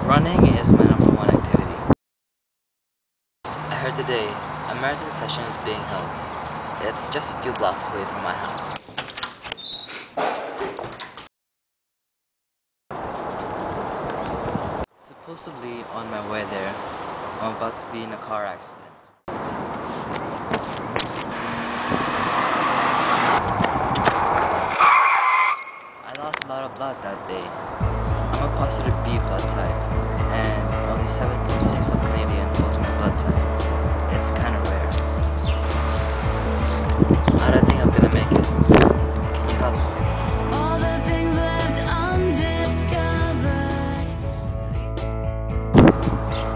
Running is my #1 activity. I heard today a marathon session is being held. It's just a few blocks away from my house. Supposedly on my way there, I'm about to be in a car accident. I lost a lot of blood that day. I'm a positive B blood type, and only 7.6 of Canadian holds my blood type. It's kinda rare. I don't think I'm gonna make it. Can you help me? All the things left undiscovered.